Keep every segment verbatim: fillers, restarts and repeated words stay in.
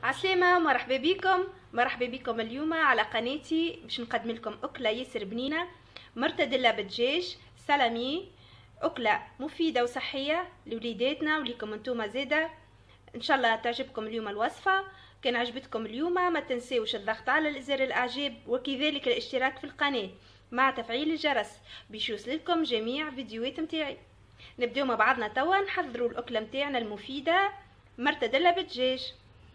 عسلامة، مرحبا بكم مرحبا بكم اليوم على قناتي باش نقدم لكم أكلة ياسر بنينة، مرتدلة بالدجاج سلامي. أكلة مفيدة وصحية لوليداتنا وليكم انتوما زاده. ان شاء الله تعجبكم اليوم الوصفة. كان عجبتكم اليوم ما تنسيوش الضغط على زر الاعجاب وكذلك الاشتراك في القناة مع تفعيل الجرس باش يوصلكم جميع فيديوهات متاعي. نبداو مع بعضنا توا نحضروا الأكلة متاعنا المفيدة مرتدلة بالدجاج.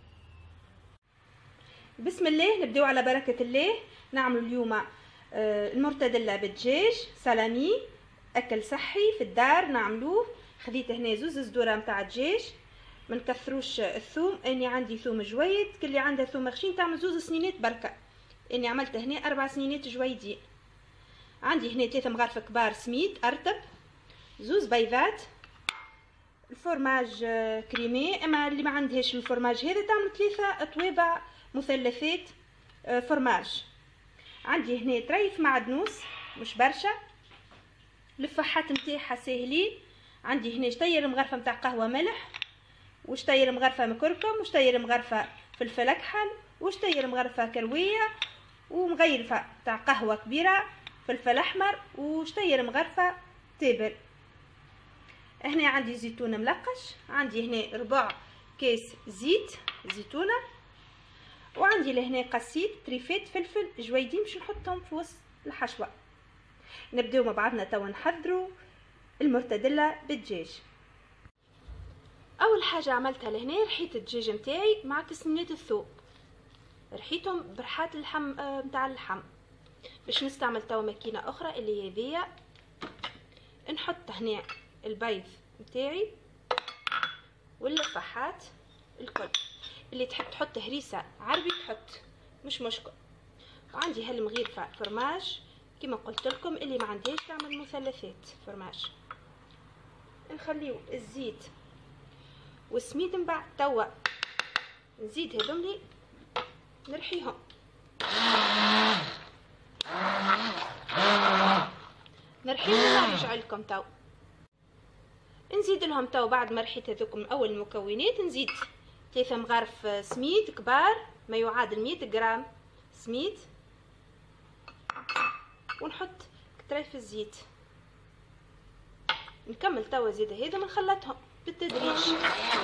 بسم الله، نبداو على بركة الله. نعملوا اليوم المرتدلة بالدجاج سلامي، اكل صحي في الدار نعملوه. خذيت هنا زوز صدوره متاع دجاج، ما نكثروش الثوم، اني عندي ثوم جويد، كل عندها ثوم خشين تعمل زوز سنينات بركه، اني عملت هنا اربع سنينات جويدين. عندي هنا ثلاثه مغارف كبار سميد ارتب، زوز بيضات، الفرماج كريمي، اما اللي ما عندهاش الفرماج هذا تعمل ثلاثه طوابع مثلثات فرماج. عندي هنا طريف معدنوس مش برشا، الفحات نتاعها ساهلين. عندي هنا شطير مغرفه نتاع قهوه ملح، وشطير مغرفه مكركم، وشطير مغرفه فلفل اكحل، وشطير مغرفه كرويه، ومغيرفه تاع قهوه كبيره فلفل احمر، وشطير مغرفه تابل. هنا عندي زيتون ملقش، عندي هنا ربع كيس زيت زيتونه، وعندي لهنا قصيد تريفات فلفل جويدين باش نحطهم في وسط الحشوه. نبداو مع بعضنا توا نحضروا المرتدلة بالدجاج. اول حاجه عملتها لهنا رحيت الدجاج نتاعي مع تسنينات الثوم، رحيتهم برحات اللحم نتاع اللحم. باش نستعمل توا ماكينه اخرى اللي هي هذيا. نحط هنا البيض نتاعي واللفحات الكل، اللي تحب تحط هريسه عربي تحط مش مشكل. وعندي هالمغيرفه فرماج كما قلت لكم، اللي ما عندهاش تعمل مثلثات فرماج. نخليو الزيت والسميد من بعد توا نزيد هذوملي نرحيهم. نرحيهم ونرجع لكم توا. نزيد لهم توا بعد ما رحيت هذوك من اول المكونات، نزيد ثلاثة مغارف سميد كبار ما يعادل مية غرام سميد، ونحط كتريف الزيت. نكمل توا زيادة هذا ونخلطهم بالتدريج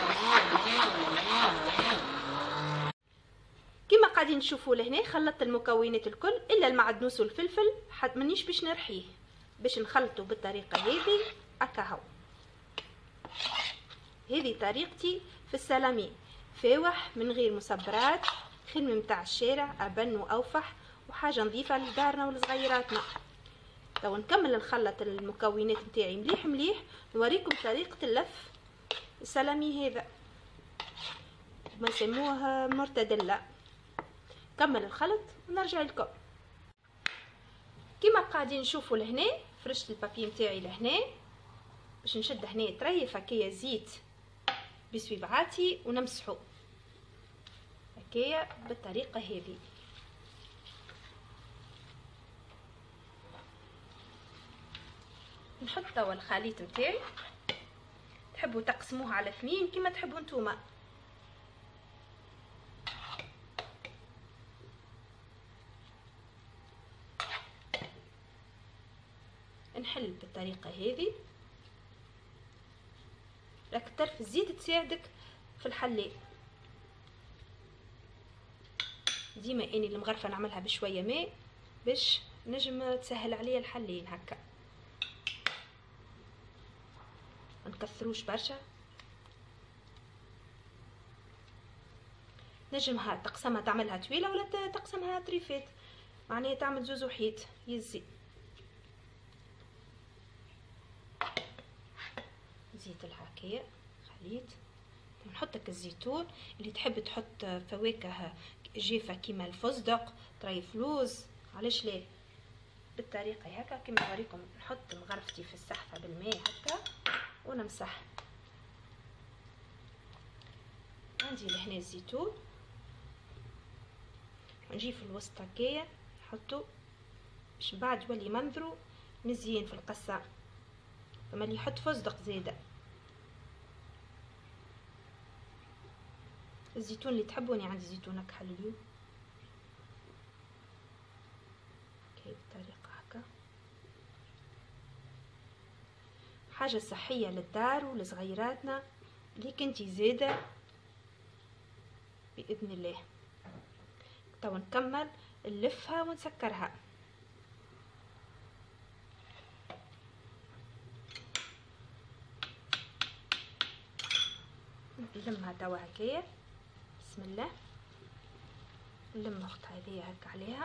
كما قاعدين تشوفوا لهنا. خلطت المكونات الكل الا المعدنوس والفلفل، حد مانيش باش نرحيه، باش نخلطه بالطريقه هذه هكا. هذه طريقتي في السلامي، فاوح من غير مصبرات، خدمه متاع الشارع، ابن واوفح وحاجه نظيفه لدارنا ولصغيراتنا. تو نكمل نخلط المكونات نتاعي مليح مليح، نوريكم طريقه اللف السلامي هذا ما يسموه مرتدله. كمل الخلط ونرجع لكم. كما قاعدين نشوفوا لهنا فرشت البابي نتاعي لهنا باش نشد هنا طريف هكايا زيت بسويبعاتي ونمسحو هكايا بالطريقه هذه. نحط توا الخليط نتاعي، تحبوا تقسموه على اثنين كما تحبوا نتوما. نحل بالطريقه هذه. راك طرف الزيت تساعدك في الحلي. ديما اني المغرفه نعملها بشويه ماء باش نجم تسهل عليا الحلين هكا، ما نكثروش برشا. نجمها تقسمها تعملها طويله ولا تقسمها طريفات، معناها تعمل زوز وحيد يزي. زيت الحكايه خليط. نحطك الزيتون، اللي تحب تحط فواكه جافه كيما الفستق طريف لوز علاش لا بالطريقه هكا كما نوريكم. نحط مغرفتي في السحفه بالماء هكا ونمسح. عندي لهنا الزيتون، نجي في الوسط هكايا نحطو باش بعد يولي منظرو مزيان في القصه. فما اللي يحط فستق زاده. الزيتون اللي تحبوني، عندي زيتون كحل اليوم. اوكي بالطريقه هكا، حاجه صحيه للدار ولصغيراتنا اللي كنتي زاده باذن الله. تو نكمل نلفها ونسكرها. نلمها توا هكايا، بسم الله. نلم اختها هذيا هكا عليها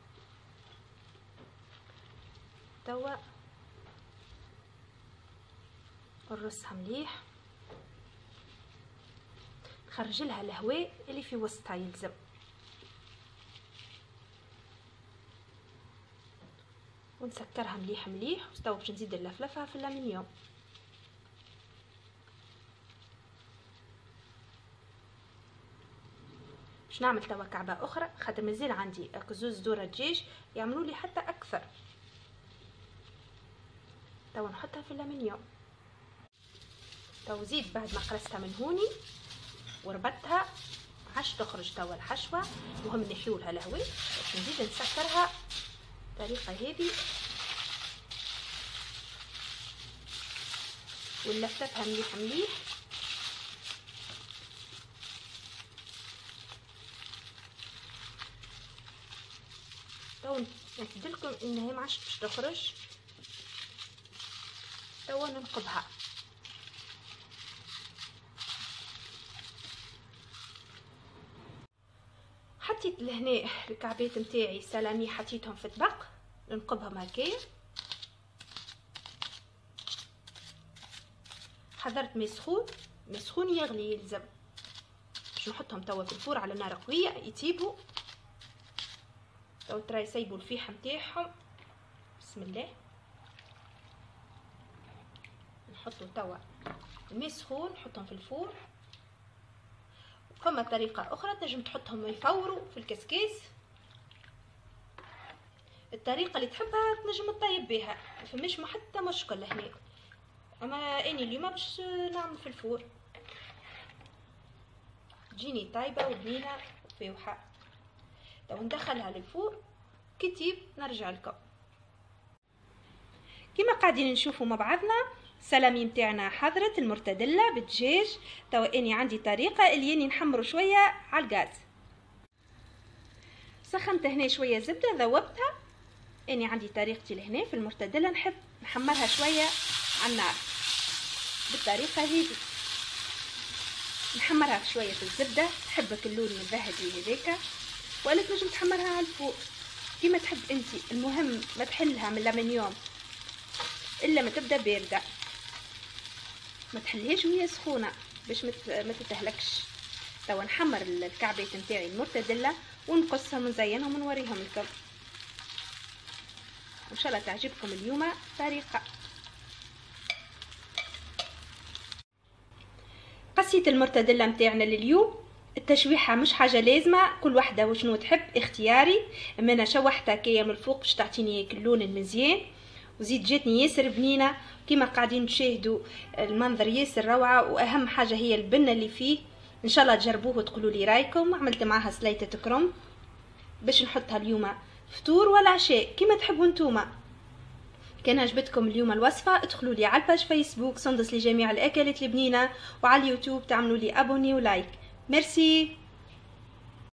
توا، نرصها مليح، نخرج لها الهواء اللي في وسطها يلزم. ونسكرها مليح مليح. وتوا باش نزيد نلفلفها في الالمنيوم. باش نعمل توا كعبه اخرى، خاطر مازال عندي زوز ذره دجاج يعملوا لي حتى اكثر. توا نحطها في الالمنيوم. توا زيد بعد ما قرصتها من هوني وربطتها عاش تخرج توا الحشوه. مهم نحيو لها الهواء باش نزيد نسكرها بالطريقه هذه ونلففها مليح مليح. تو نعتذرلكم انها ما عادش باش تخرج. توا ننقبها. حطيت لهنا الكعبات نتاعي سلامي، حطيتهم في طبق ننقبهم هكايا. حضرت ماء سخون، ماء سخون يغلي يلزم، باش نحطهم توا في الفور على نار قويه يطيبوا. تو ترى يسيبوا الفيحة نتاعهم، بسم الله. نحطوا توا الماء سخون، نحطهم في الفور. فما طريقة أخرى تنجم تحطهم يفوروا في الكسكيس، الطريقة اللي تحبها تنجم تطيب بها، مفماش حتى مشكل هنا. أما أني اليوم باش نعمل في الفور، تجيني طايبة وبنينة وفاوحة. تو ندخلها للفور كتيب نرجع لكم. كما قاعدين نشوفوا مع بعضنا سلامي متاعنا حضرت المرتدلة بالدجاج. توا اني عندي طريقة اللي اني نحمره شوية على الغاز. سخنت هنا شوية زبدة ذوبتها. اني عندي طريقتي لهنا في المرتدلة نحب نحمرها شوية على النار بالطريقة هذه. نحمرها شوية في الزبدة، تحبك اللون الذهبي هذاك، ولا تنجم تحمرها على الفوق كيما تحب انتي. المهم ما تحلها من الالمنيوم الا ما تبدا بارده، ما تحليهاش وهي سخونه باش ما تتهلكش. توا نحمر الكعبات نتاعي المرتدله ونقصهم ونزينهم ونوريهم لكم. ان شاء الله تعجبكم اليوم طريقه. قصيت المرتدله نتاعنا لليوم. التشويحه مش حاجه لازمه، كل وحده وشنو تحب اختياري. اما انا شوحتها كيا من الفوق باش تعطيني هيك اللون المزيان، وزيد جاتني ياسر بنينه كيما قاعدين تشاهدوا. المنظر ياسر روعه، واهم حاجه هي البنه اللي فيه. ان شاء الله تجربوه وتقولوا لي رايكم. عملت معاها سليطه كرنب باش نحطها اليوم فطور ولا عشاء كيما تحبوا نتوما. كان عجبتكم اليوم الوصفه ادخلوا لي على الباج فيسبوك سندس لجميع الاكلات البنينه، وعلى اليوتيوب تعملوا لي ابوني ولايك. ميرسي.